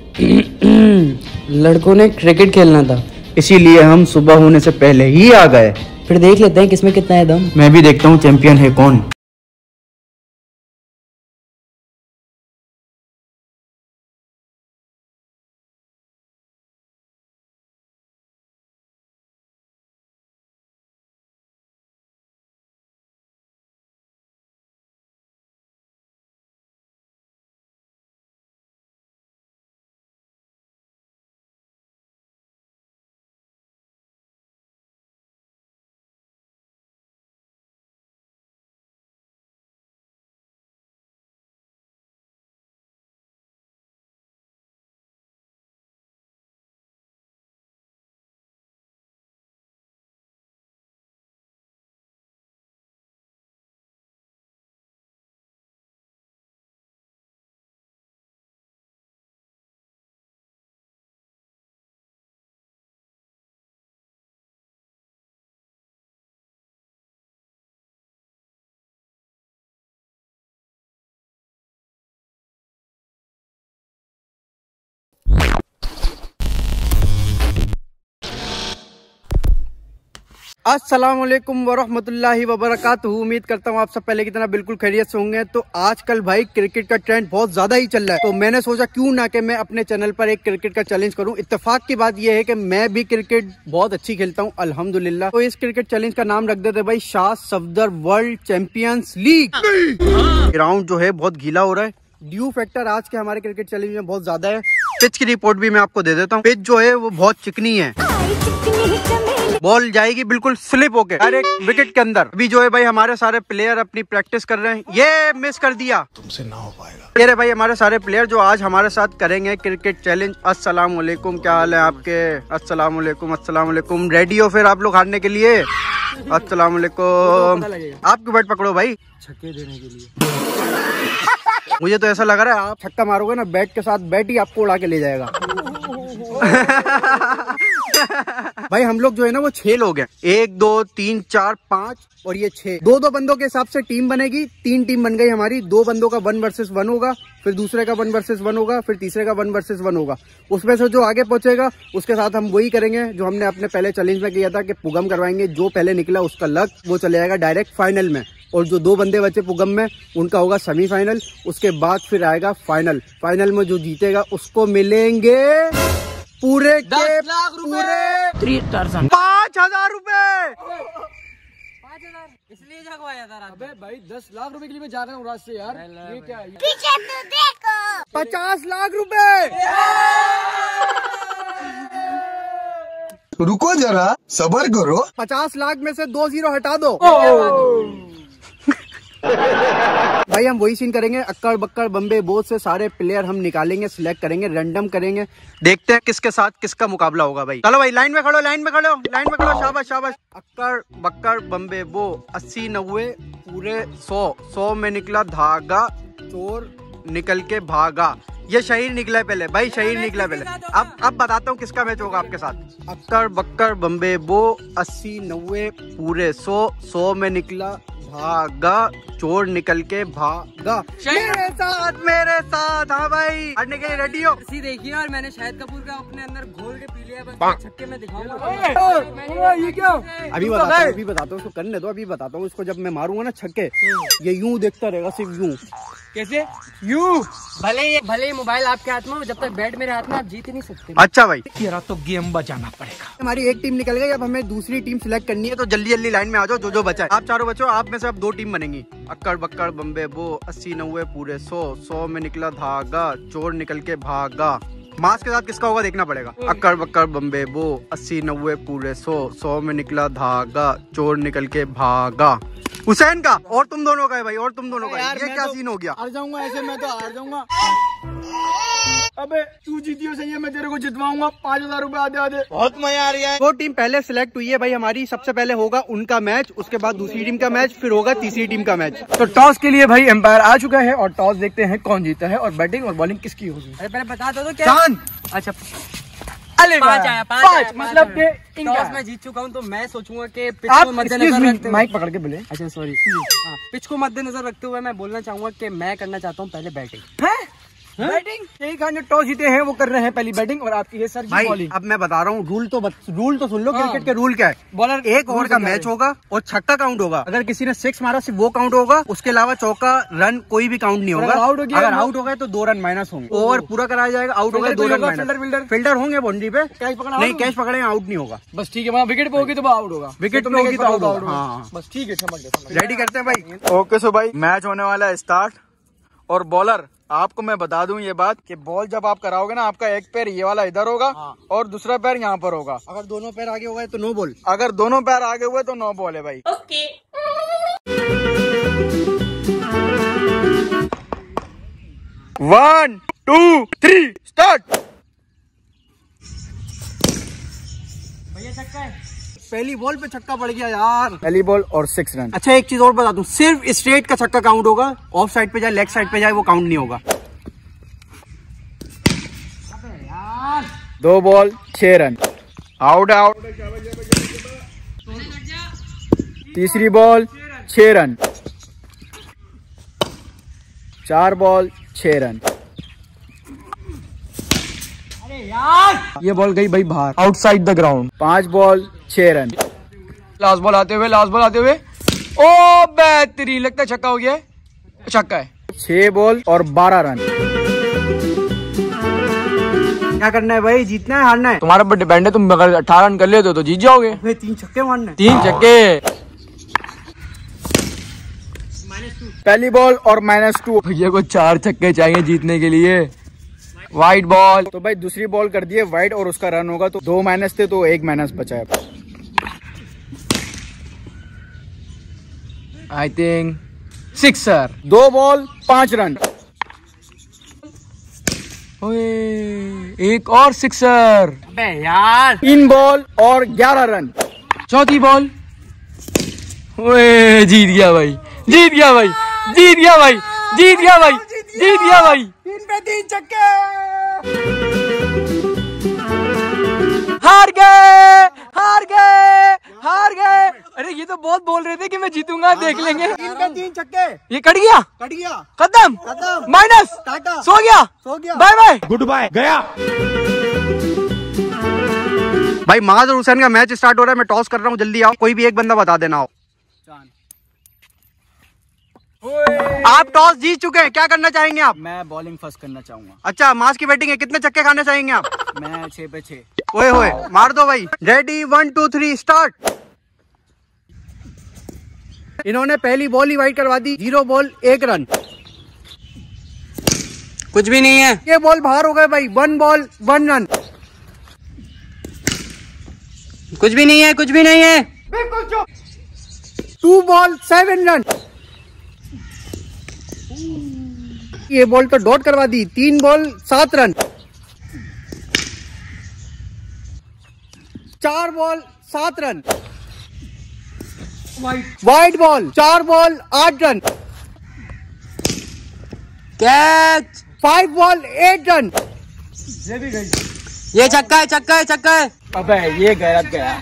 लड़कों ने क्रिकेट खेलना था, इसीलिए हम सुबह होने से पहले ही आ गए। फिर देख लेते हैं किसमें कितना है दम। मैं भी देखता हूँ चैंपियन है कौन। अस्सलाम वालेकुम वरहमतुल्लाहि वबरकातुहू। उम्मीद करता हूँ आप सब पहले की तरह बिल्कुल खैरियत से होंगे। तो आजकल भाई क्रिकेट का ट्रेंड बहुत ज्यादा ही चल रहा है, तो मैंने सोचा क्यों ना कि मैं अपने चैनल पर एक क्रिकेट का चैलेंज करूं। इत्तेफाक की बात यह है कि मैं भी क्रिकेट बहुत अच्छी खेलता हूं अल्हम्दुलिल्लाह। तो इस क्रिकेट चैलेंज का नाम रख देते भाई Shah Safdar world champions league. Ground जो है बहुत गीला हो रहा है, ड्यू फैक्टर आज के हमारे क्रिकेट चैलेंज में बहुत ज्यादा है। पिच की रिपोर्ट भी मैं आपको दे देता हूँ। पिच जो है वो बहुत चिकनी है, बॉल जाएगी बिल्कुल स्लिप होके डायरेक्ट विकेट के अंदर। अभी जो है भाई हमारे सारे प्लेयर अपनी प्रैक्टिस कर रहे हैं। ये मिस कर दिया, तुमसे ना हो पाएगा। ये रहे भाई हमारे सारे प्लेयर जो आज हमारे साथ करेंगे क्रिकेट चैलेंज। अस्सलाम वालेकुम, क्या हाल है आपके? अस्सलाम वालेकुम, अस्सलाम वालेकुम। रेडी हो फिर आप लोग हारने के लिए? अस्सलाम वालेकुम। आप क्यों बैट पकड़ो भाई? छक्के देने के लिए। मुझे तो ऐसा लग रहा है आप छक्का मारोगे ना, बैट के साथ बैट ही आपको उड़ा के ले जाएगा। भाई हम लोग जो है ना वो 6 लोग हैं, 1 2 3 4 5 और ये 6। 2-2 बंदों के हिसाब से टीम बनेगी। 3 टीम बन गई हमारी। 2 बंदों का 1 वर्सेस 1 होगा, फिर दूसरे का 1 वर्सेस 1 होगा, फिर तीसरे का 1 वर्सेस 1 होगा। उसमें से जो आगे पहुंचेगा उसके साथ हम वही करेंगे जो हमने अपने पहले चैलेंज में किया था कि पुगम करवाएंगे। जो पहले निकला उसका लक, वो चले जाएगा डायरेक्ट फाइनल में। और जो 2 बंदे बचे पुगम में उनका होगा सेमीफाइनल। उसके बाद फिर आएगा फाइनल। फाइनल में जो जीतेगा उसको मिलेंगे पूरे 10 लाख रुपए, 5,000 रुपए। 5,000 इसलिए जगवाया था। अबे भाई 10 लाख रुपए के लिए मैं जा रहा हूँ रात से यार। ये क्या है? पीछे तो देखो। 50 लाख रुपए। रुको जरा, सब्र करो। 50 लाख में से 2 जीरो हटा दो। भाई हम वही सीन करेंगे। अक्कड़ बक्कड़ बम्बे बोझ से सारे प्लेयर हम निकालेंगे, सिलेक्ट करेंगे, रैंडम करेंगे। देखते हैं किसके साथ किसका मुकाबला होगा भाई। चलो भाई लाइन में खड़ो, लाइन में खड़ो, लाइन में खड़ो। शाबाश शाबाश। अक्कड़ बक्कड़ बम्बे बो 80 90 पूरे 100 में निकला धागा, चोर निकल के भागा। ये शहीर निकला है पहले भाई, शहीर निकला पहले। अब बताता हूँ किसका मैच होगा आपके साथ। अक्कड़ बक्कड़ बम्बे बो 80 90 पूरे 100 में निकला भागा, चोर निकल के भागा। मेरे साथ हाँ भाई, हटने के लिए रेडी हो? देखिए और मैंने शाहिद कपूर का अपने अंदर घोल के पी लिया, बस छक्के में दिखाऊंगा। ये क्या? अभी बताता हूँ उसको, करने दो। अभी बताता हूँ इसको, जब मैं मारूंगा ना छक्के, ये यूं देखता रहेगा, सिर्फ यूं। कैसे? यूं। भले ही मोबाइल आपके हाथ में हो, जब तक बैट मेरे हाथ में आप जीत ही नहीं सकते। अच्छा भाई, तेरा तो गेम बचाना पड़ेगा। हमारी एक टीम निकल गई, अब हमें दूसरी टीम सिलेक्ट करनी है। तो जल्दी जल्दी लाइन में आ जाओ, जो बचा है। आप चारों बचो, आप में से अब 2 टीम बनेंगी। अक्कड़ बक्कड़ बम्बे बो 80 90 पूरे 100 में निकला धागा, चोर निकल के भागा। मास्क के साथ किसका होगा देखना पड़ेगा। अक्कड़ बक्कड़ बम्बे बो 80 90 पूरे 100 में निकला धागा, चोर निकल के भागा। हुसैन का और तुम दोनों का है भाई, और तुम दोनों का। ये क्या सीन हो गया? हार जाऊंगा ऐसे, मैं तो हार जाऊंगा। अबे तू जीतियो सही है, मैं तेरे को जितवाऊंगा 5,000 रुपए आधे आधे। बहुत मजा आ रहा है। 2 टीम पहले सिलेक्ट हुई है भाई हमारी। सबसे पहले होगा उनका मैच, उसके बाद दूसरी टीम का मैच, फिर होगा तीसरी टीम का मैच। तो टॉस के लिए भाई एम्पायर आ चुका है और टॉस देखते हैं कौन जीता है और बैटिंग और बॉलिंग किसकी होगी। अरे पहले बता दो क्या? अच्छा 5 आया, 5 मतलब के टॉस में जीत चुका हूँ, तो मैं सोचूंगा कि पिच को मद्देनजर रखते हुए, माइक पकड़ के बोले। अच्छा सॉरी, पिच को मद्देनजर रखते हुए मैं बोलना चाहूंगा कि मैं करना चाहता हूँ पहले बैटिंग। बैटिंग यही खान जो टॉस जीते हैं वो कर रहे हैं पहली बैटिंग और आपकी है सर जी भाई बॉलिंग। अब मैं बता रहा हूँ रूल तो सुन लो। क्रिकेट के रूल क्या है? बॉलर एक ओवर का मैच होगा और छक्का काउंट होगा। अगर किसी ने 6 मारा सिर्फ वो काउंट होगा, उसके अलावा चौका रन कोई भी काउंट नहीं होगा। अगर आउट हो गए तो 2 रन माइनस होंगे। ओवर पूरा कराया जाएगा, आउट हो गए 2 रन माइनस। फील्डर होंगे बाउंड्री पे, नहीं कैच पकड़े आउट नहीं होगा। बस ठीक है, विकेट पे होगी तो आउट होगा, विकेट पे होगी तो आउट होगा। हाँ बस ठीक है, समझ गया। रेडी करते हैं भाई। ओके सो भाई मैच होने वाला है स्टार्ट। और बॉलर आपको मैं बता दूं ये बात कि बॉल जब आप कराओगे ना, आपका एक पैर ये वाला इधर होगा और दूसरा पैर यहाँ पर होगा। अगर दोनों पैर आगे हो गए तो नो बॉल। अगर दोनों पैर आगे हुए तो नो बॉल है भाई। ओके। 1 2 3 स्टार्ट। पहली बॉल पे छक्का पड़ गया यार। पहली बॉल और 6 रन। अच्छा एक चीज और बता दूं, सिर्फ स्ट्रेट का छक्का काउंट होगा। ऑफ साइड पे जाए, लेग साइड पे जाए, वो काउंट नहीं होगा। 2 बॉल 6 रन। Out out. तीसरी बॉल 6 रन। 4 ball 6 run. ये बॉल गई भाई बाहर, outside the ground. 5 ball 6 run. Last ball आते हुए ओ बेहतरीन, लगता है छक्का हो गया है। छक्का है। 6 बॉल और 12 रन। क्या करना है भाई? जीतना है हारना है? तुम्हारे ऊपर डिपेंड है, तुम अगर 18 रन कर लेते हो तो जीत जाओगे। 3 छक्के मारने। 3 छक्के। पहली बॉल और -2। भैया को 4 छक्के चाहिए जीतने के लिए। Wide ball. तो भाई दूसरी बॉल कर दिए वाइड और उसका रन होगा, तो 2 माइनस थे तो 1 माइनस बचा है। I think 6 sir. 2 ball 5 run. एक और 6 सर। अबे यार 3 बॉल और 11 रन। चौथी बॉल। ओए जीत गया भाई, जीत गया भाई, जीत गया भाई, जीत गया भाई, जीत गया भाई। 3 पे 3 छक्के। हार गए, हार गए, हार गए। अरे ये तो बहुत बोल रहे थे कि मैं जीतूंगा, देख लेंगे। 3 पे 3 छक्के। ये कट गया, कट गया। खत्म, खत्म। माइनस, टाटा। सो गया, सो गया। बाय बाय, गुड बाय, गया। भाई माज और हुसैन का मैच स्टार्ट हो रहा है। मैं टॉस कर रहा हूँ, जल्दी आओ। कोई भी एक बंदा बता देना। आओ। आप टॉस जीत चुके हैं, क्या करना चाहेंगे आप? मैं बॉलिंग फर्स्ट करना चाहूंगा। अच्छा माज की बैटिंग है, कितने छक्के खाने चाहेंगे आप? मैं 6 पे 6। ओए होए, मार दो भाई। Ready 1 2 3 start. इन्होंने पहली बॉल ही वाइड करवा दी। 0 बॉल 1 रन। कुछ भी नहीं है। ये बॉल बाहर हो गए भाई। 1 बॉल 1 रन। कुछ भी नहीं है, कुछ भी नहीं है। 2 बॉल 7 रन। ये बॉल तो डॉट करवा दी। 3 ball 7 run. 4 ball 7 run. Wide ball 4 ball 8 run. Catch. 5 ball 8 run. ये छक्का है, छक्का है, छक्का है। अबे ये गलत गया।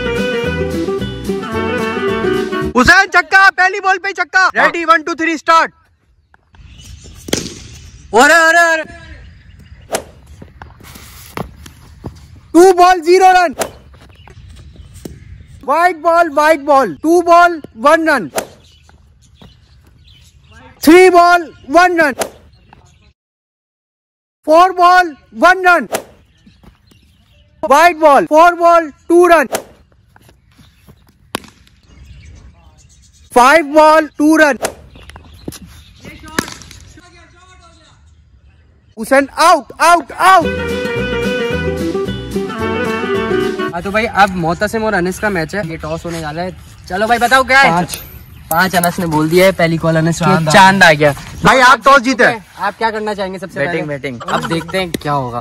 हुसैन छक्का, पहली बॉल पे छक्का। Ready 1 2 3 start. अरे 2 ball 0 run. Wide ball 2 ball 1 run. 3 ball 1 run. 4 ball 1 run. Wide ball 4 ball 2 run. 5 ball 2 run. Hussain out out out. हाँ तो भाई अब मोहतसिम और अनिस का मैच है। ये टॉस होने वाला है। चलो भाई बताओ क्या है? 5 अनस ने बोल दिया है। पहली कॉल अनस की, चांद आ गया। भाई आप टॉस जीते। आप क्या करना चाहेंगे सबसे पहले? बैटिंग। अब देखते हैं क्या होगा।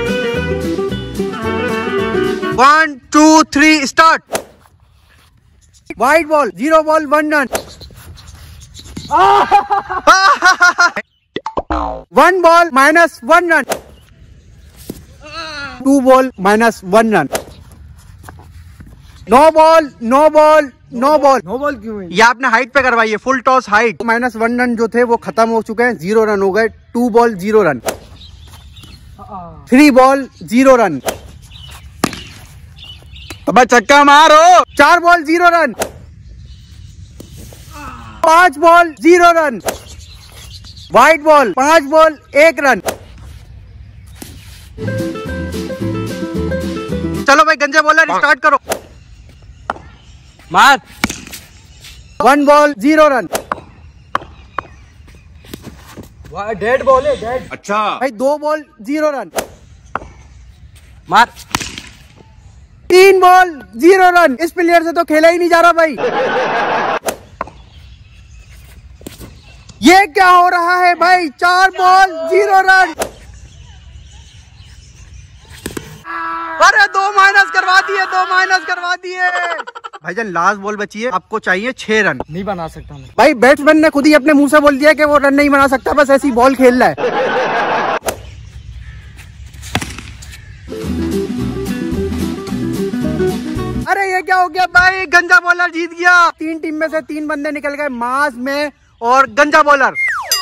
1 2 3 start. Wide ball 0 ball 1 run. 1 ball -1 run. 2 ball -1 run. No ball no ball no ball. No ball क्यों है? ये आपने हाइट पे करवाई है, फुल टॉस हाइट। -1 रन जो थे वो खत्म हो चुके हैं। 0 रन हो गए। 2 बॉल 0 रन। 3 ball 0 run. अब चक्का मारो। 4 ball 0 run. 5 ball 0 run. White ball 5 ball 1 run. चलो भाई गंजे बॉलर स्टार्ट करो। मार। 1 बॉल 0 रन। डेड बॉल है डेड। अच्छा भाई 2 बॉल 0 रन। मार। 3 बॉल 0 रन। इस प्लेयर से तो खेला ही नहीं जा रहा भाई। ये क्या हो रहा है भाई? 4 बॉल 0 रन। अरे 2 माइनस करवा दिए, 2 माइनस करवा दिए। भाईजान लास्ट बॉल बची है, आपको चाहिए 6 रन। नहीं बना सकता मैं। भाई बैट्समैन ने खुद ही अपने मुंह से बोल दिया कि वो रन नहीं बना सकता, बस ऐसी बॉल खेल रहा है। अरे ये क्या हो गया भाई? गंजा बॉलर जीत गया। 3 टीम में से 3 बंदे निकल गए, मास में और गंजा बॉलर।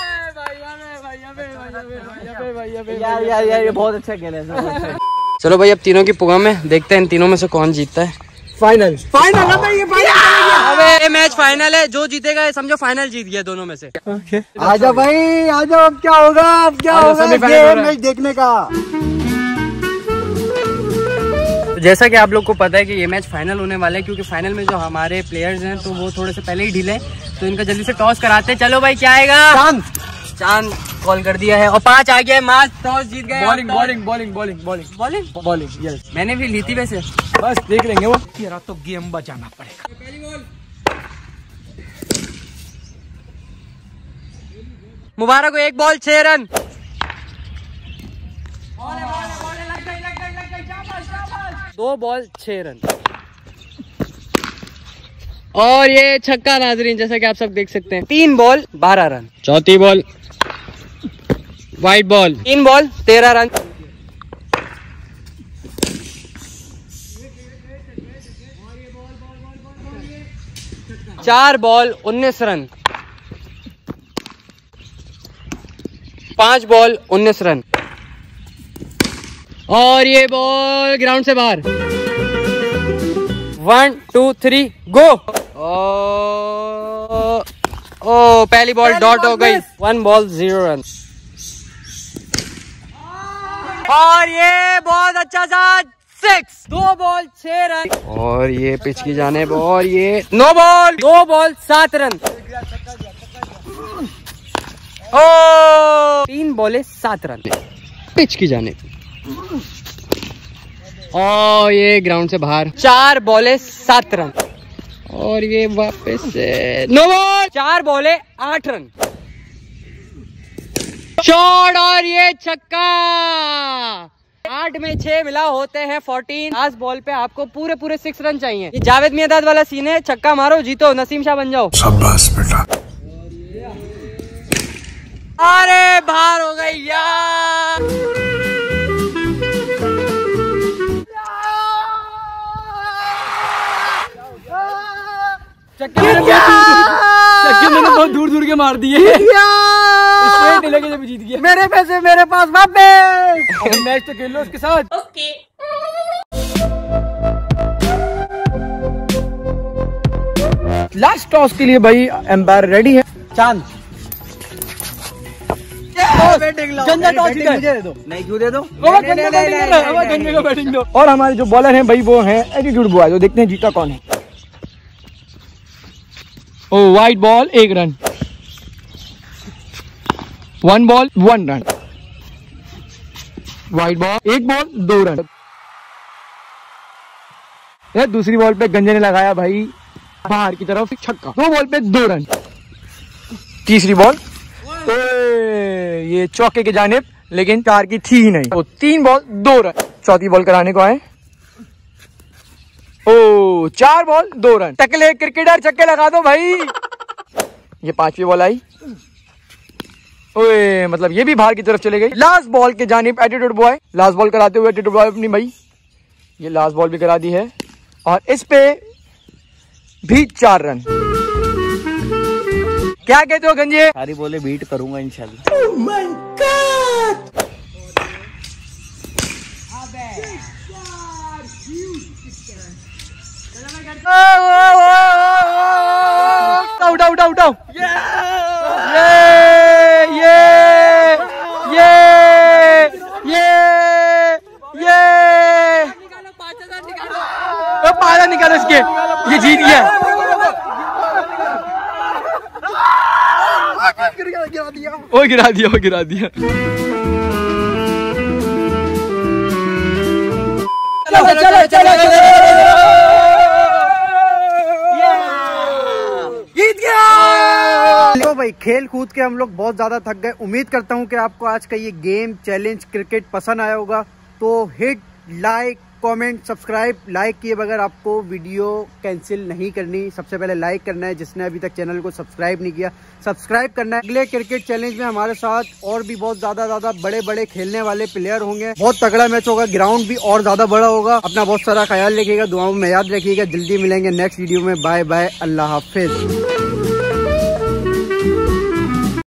यार ये बहुत अच्छा खेल है। चलो भाई अब तीनों की पुगा में देखते हैं इन तीनों में से कौन जीतता है। फाइनल फाइनल है भाई, ये फाइनल। अबे ये मैच फाइनल है, जो जीतेगा ये समझो फाइनल जीत गया दोनों में से। आजा भाई आजा, अब क्या होगा? अब क्या होगा? ये मैच देखने का। जैसा कि आप लोग को पता है कि ये मैच फाइनल होने वाला है, क्योंकि फाइनल में जो हमारे प्लेयर्स हैं तो वो थोड़े से पहले ही ढीले हैं, तो इनका जल्दी से टॉस कराते हैं। चलो भाई क्या आएगा? चांद कॉल कर दिया है और 5 आ गया है। मास टॉस जीत गए। Bowling yes. मैंने भी ली थी वैसे। बस देख लेंगे वो। तेरा तो गेम बचाना पड़ेगा। पहली बॉल मुबारक को 1 बॉल 6 रन। 2 बॉल 6 रन और ये छक्का नाजरीन, जैसा कि आप सब देख सकते हैं। 3 बॉल 12 रन। चौथी ball white ball 3 ball 13 run. चार बॉल 19 रन। 5 बॉल 19 रन और ये बॉल ग्राउंड से बाहर। 1 2 3 गो। ओ पहली बॉल डॉट हो गई। 1 बॉल 0 रन और ये बहुत अच्छा सा 6। 2 बॉल 6 रन और ये पिच की जानिब और ये 9 बॉल 2 बॉल 7 रन। ओ 3 बॉले 7 रन पिच की जानिब और ये ग्राउंड से बाहर। 4 बॉले 7 रन और ये वापस से 9 बॉल 4 बॉले 8 रन। शॉट और ये छक्का। 8 में 6 मिला होते हैं 14। लास्ट बॉल पे आपको पूरे 6 रन चाहिए। ये जावेद मियादाद वाला सीन है, छक्का मारो जीतो, नसीम शाह बन जाओ। शाबाश बेटा। अरे बाहर हो गई यार। चक्के मैंने बहुत दूर के मार दिए। जब जीत गया। मेरे पैसे मेरे पास वापस। मैच तो खेल लो उसके साथ। लास्ट टॉस के लिए भाई एम्पायर रेडी है। चांद गंजा टॉस मुझे दे दो। नहीं क्यों दे दो? गंजे का बैटिंग दो। और हमारे जो बॉलर हैं भाई वो हैं एटीट्यूड बॉय। जो देखते हैं जीता कौन है। ओ white ball 1 run. 1 ball 1 run. White ball 1 ball 2 run. यार दूसरी बॉल पे गंजे ने लगाया भाई बाहर की तरफ छक्का। 2 बॉल पे 2 रन। तीसरी बॉल ये चौके के जानिब, लेकिन 4 की थी ही नहीं। 3 बॉल 2 रन। चौथी बॉल कराने को आए। ओ 4 बॉल 2 रन। टकले क्रिकेटर छक्के लगा दो भाई। ये 5वीं बॉल आई। ओए मतलब ये भी बाहर की तरफ चले गई। लास्ट बॉल के जानिब एटीट्यूड बॉय। लास्ट बॉल कराते हुए एटीट्यूड बॉय अपनी भाई ये लास्ट बॉल भी करा दी है और इस पे भी 4 रन। क्या कहते हो गंजे? सारी बोले बीट करूंगा इंशाल्लाह। आउट आउट आउट आउट पाला निकालो इसके, ये जीत गया। वो गिरा दिया, वो गिरा दिया। चलो चलो चलो जीत गया। तो भाई खेल कूद के हम लोग बहुत ज्यादा थक गए। उम्मीद करता हूँ कि आपको आज का ये गेम चैलेंज क्रिकेट पसंद आया होगा। तो hit like comment subscribe, like किए बगैर आपको वीडियो कैंसिल नहीं करनी। सबसे पहले लाइक करना है, जिसने अभी तक चैनल को सब्सक्राइब नहीं किया सब्सक्राइब करना है। अगले क्रिकेट चैलेंज में हमारे साथ और भी बहुत ज्यादा बड़े बड़े खेलने वाले प्लेयर होंगे। बहुत तगड़ा मैच होगा, ग्राउंड भी और ज्यादा बड़ा होगा। अपना बहुत सारा ख्याल रखिएगा, दुआओं में याद रखिएगा। जल्दी मिलेंगे नेक्स्ट वीडियो में। बाय बाय, अल्लाह हाफिज।